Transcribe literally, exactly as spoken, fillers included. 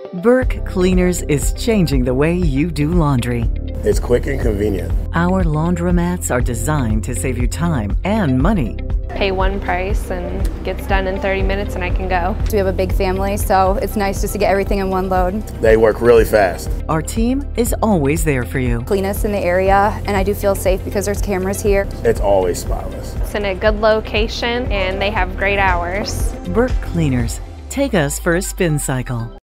Burke Cleaners is changing the way you do laundry. It's quick and convenient. Our laundromats are designed to save you time and money. Pay one price and gets done in thirty minutes and I can go. We have a big family, so it's nice just to get everything in one load. They work really fast. Our team is always there for you. Clean us in the area, and I do feel safe because there's cameras here. It's always spotless. It's in a good location and they have great hours. Burke Cleaners. Take us for a spin cycle.